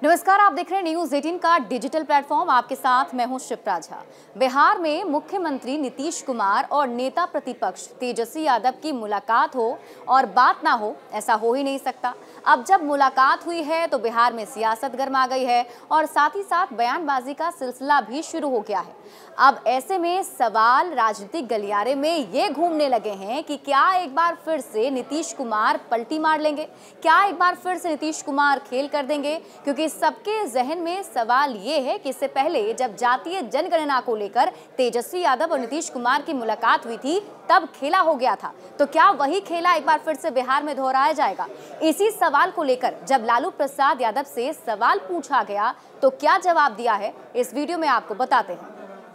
नमस्कार, आप देख रहे हैं न्यूज़ 18 का डिजिटल प्लेटफॉर्म। आपके साथ मैं हूं शिप्रा झा। बिहार में मुख्यमंत्री नीतीश कुमार और नेता प्रतिपक्ष तेजस्वी यादव की मुलाकात हो और बात ना हो, ऐसा हो ही नहीं सकता। अब जब मुलाकात हुई है तो बिहार में सियासत गर्मा गई है और साथ ही साथ बयानबाजी का सिलसिला भी शुरू हो गया है। अब ऐसे में सवाल राजनीतिक गलियारे में ये घूमने लगे हैं कि क्या एक बार फिर से नीतीश कुमार पलटी मार लेंगे, क्या एक बार फिर से नीतीश कुमार खेल कर देंगे। क्योंकि सबके जहन में सवाल ये है कि इससे पहले जब जातीय जनगणना को लेकर तेजस्वी यादव और नीतीश कुमार की मुलाकात हुई थी तब खेला हो गया था, तो क्या वही खेला एक बार फिर से बिहार में दोहराया जाएगा। इसी सवाल को लेकर जब लालू प्रसाद यादव से सवाल पूछा गया तो क्या जवाब दिया है, इस वीडियो में आपको बताते हैं।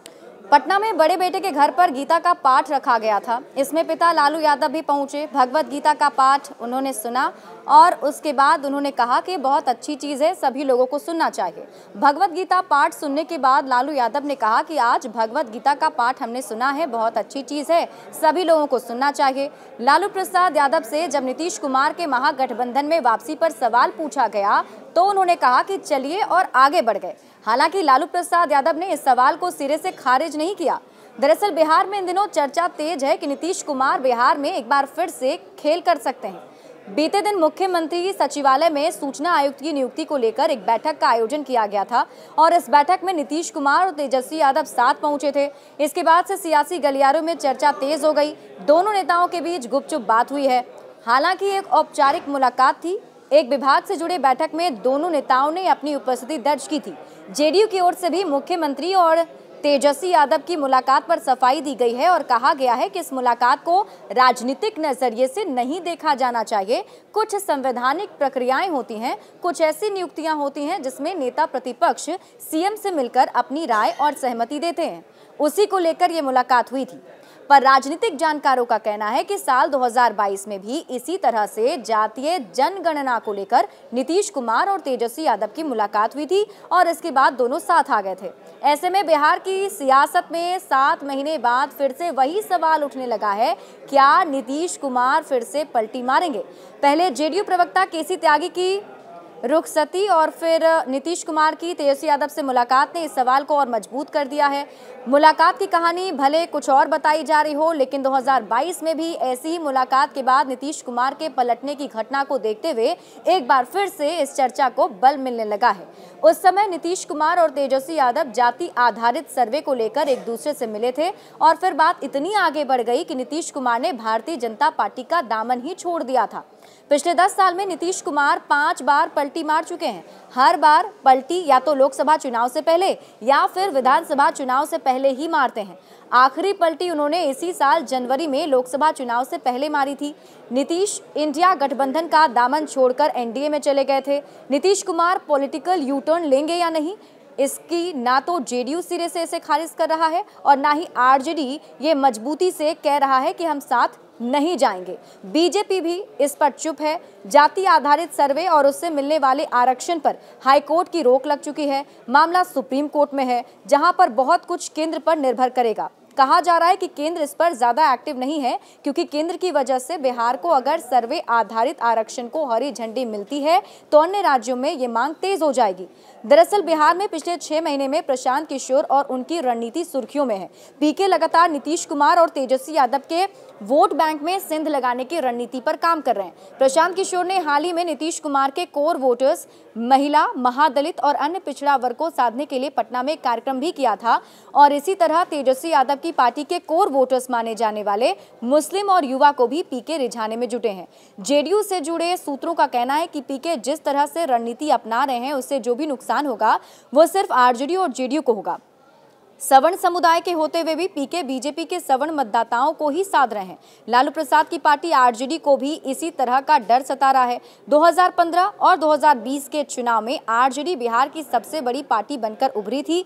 पटना में बड़े बेटे के घर पर गीता का पाठ रखा गया था। इसमें पिता लालू यादव भी पहुंचे। भगवत गीता का पाठ उन्होंने सुना और उसके बाद उन्होंने कहा कि बहुत अच्छी चीज़ है, सभी लोगों को सुनना चाहिए। भगवत गीता पाठ सुनने के बाद लालू यादव ने कहा कि आज भगवत गीता का पाठ हमने सुना है, बहुत अच्छी चीज़ है, सभी लोगों को सुनना चाहिए। लालू प्रसाद यादव से जब नीतीश कुमार के महागठबंधन में वापसी पर सवाल पूछा गया तो उन्होंने कहा कि चलिए और आगे बढ़ गए। हालांकि लालू प्रसाद यादव ने इस सवाल को सिरे से खारिज नहीं किया। दरअसल बिहार में इन दिनों चर्चा तेज है कि नीतीश कुमार बिहार में एक बार फिर से खेल कर सकते हैं। बीते दिन मुख्यमंत्री सचिवालय में सूचना आयुक्त की नियुक्ति को लेकर एक बैठक का आयोजन किया गया था और इस बैठक में नीतीश कुमार और तेजस्वी यादव साथ पहुंचे थे। इसके बाद से सियासी गलियारों में चर्चा तेज हो गई। दोनों नेताओं के बीच गुपचुप बात हुई है। हालांकि एक औपचारिक मुलाकात थी। एक विभाग से जुड़े बैठक में दोनों नेताओं ने अपनी उपस्थिति दर्ज की थी। जेडीयू की ओर से भी मुख्यमंत्री और तेजस्वी यादव की मुलाकात पर सफाई दी गई है और कहा गया है कि इस मुलाकात को राजनीतिक नजरिए से नहीं देखा जाना चाहिए। कुछ संवैधानिक प्रक्रियाएं होती हैं, कुछ ऐसी नियुक्तियां होती हैं जिसमें नेता प्रतिपक्ष सीएम से मिलकर अपनी राय और सहमति देते हैं। उसी को लेकर ये मुलाकात हुई थी। पर राजनीतिक जानकारों का कहना है कि साल 2022 में भी इसी तरह से जातीय जनगणना को लेकर नीतीश कुमार और तेजस्वी यादव की मुलाकात हुई थी और इसके बाद दोनों साथ आ गए थे। ऐसे में बिहार की सियासत में 7 महीने बाद फिर से वही सवाल उठने लगा है, क्या नीतीश कुमार फिर से पलटी मारेंगे। पहले जेडीयू प्रवक्ता केसी त्यागी की रुखसती और फिर नीतीश कुमार की तेजस्वी यादव से मुलाकात ने इस सवाल को और मजबूत कर दिया है। मुलाकात की कहानी भले कुछ और बताई जा रही हो, लेकिन 2022 में भी ऐसी ही मुलाकात के बाद नीतीश कुमार के पलटने की घटना को देखते हुए एक बार फिर से इस चर्चा को बल मिलने लगा है। उस समय नीतीश कुमार और तेजस्वी यादव जाति आधारित सर्वे को लेकर एक दूसरे से मिले थे और फिर बात इतनी आगे बढ़ गई कि नीतीश कुमार ने भारतीय जनता पार्टी का दामन ही छोड़ दिया था। पिछले 10 साल में नीतीश कुमार 5 बार पलटी मार चुके हैं। हर बार पलटी या तो लोकसभा चुनाव से पहले या फिर विधानसभा चुनाव से पहले ही मारते हैं। आखिरी पलटी उन्होंने इसी साल जनवरी में लोकसभा चुनाव से पहले मारी थी। नीतीश इंडिया गठबंधन का दामन छोड़कर एनडीए में चले गए थे। Nitish Kumar political U turn लेंगे या नहीं, इसकी ना तो जेडीयू सिरे से इसे खारिज कर रहा है और ना ही आरजेडी ये मजबूती से कह रहा है कि हम साथ नहीं जाएंगे। बीजेपी भी इस पर चुप है। जाति आधारित सर्वे और उससे मिलने वाले आरक्षण पर हाईकोर्ट की रोक लग चुकी है। मामला सुप्रीम कोर्ट में है, जहां पर बहुत कुछ केंद्र पर निर्भर करेगा। कहा जा रहा है कि केंद्र इस पर ज्यादा एक्टिव नहीं है, क्योंकि केंद्र की वजह से बिहार को अगर सर्वे आधारित आरक्षण को हरी झंडी मिलती है तो अन्य राज्यों में ये मांग तेज हो जाएगी। दरअसल बिहार में पिछले 6 महीने में प्रशांत किशोर और उनकी रणनीति सुर्खियों में है। पीके लगातार नीतीश कुमार और तेजस्वी यादव के वोट बैंक में सिंध लगाने की रणनीति पर काम कर रहे हैं। प्रशांत किशोर ने हाल ही में नीतीश कुमार के कोर वोटर्स, महिला, महादलित और अन्य पिछड़ा वर्ग को साधने के लिए पटना में एक कार्यक्रम भी किया था और इसी तरह तेजस्वी यादव की पार्टी के कोर वोटर्स माने जाने वाले मुस्लिम और युवा को भी पीके रिझाने में जुटे हैं। जेडीयू से जुड़े सूत्रों का कहना है कि पीके जिस तरह से रणनीति अपना रहे हैं उससे जो भी नुकसान होगा वो सिर्फ आरजेडी और जेडीयू को होगा। सवर्ण समुदाय के होते हुए भी पीके बीजेपी के सवर्ण मतदाताओं को ही साध रहे हैं। लालू प्रसाद की पार्टी आरजेडी को भी इसी तरह का डर सता रहा है। 2015 और 2020 के चुनाव में आरजेडी बिहार की सबसे बड़ी पार्टी बनकर उभरी थी।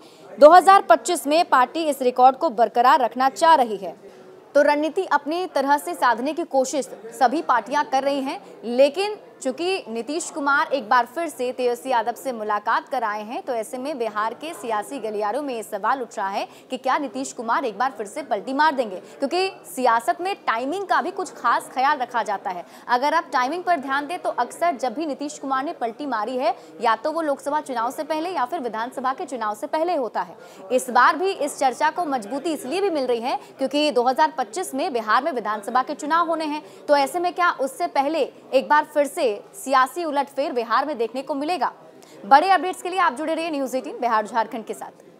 2025 में पार्टी इस रिकॉर्ड को बरकरार रखना चाह रही है। तो रणनीति अपनी तरह से साधने की कोशिश सभी पार्टियां कर रही हैं, लेकिन चूंकि नीतीश कुमार एक बार फिर से तेजस्वी यादव से मुलाकात कर आए हैं, तो ऐसे में बिहार के सियासी गलियारों में ये सवाल उठ रहा है कि क्या नीतीश कुमार एक बार फिर से पलटी मार देंगे, क्योंकि सियासत में टाइमिंग का भी कुछ खास ख्याल रखा जाता है। अगर आप टाइमिंग पर ध्यान दें तो अक्सर जब भी नीतीश कुमार ने पलटी मारी है, या तो वो लोकसभा चुनाव से पहले या फिर विधानसभा के चुनाव से पहले होता है। इस बार भी इस चर्चा को मजबूती इसलिए भी मिल रही है क्योंकि 2025 में बिहार में विधानसभा के चुनाव होने हैं, तो ऐसे में क्या उससे पहले एक बार फिर से सियासी उलटफेर बिहार में देखने को मिलेगा? बड़े अपडेट्स के लिए आप जुड़े रहिए न्यूज़ 18 बिहार झारखंड के साथ।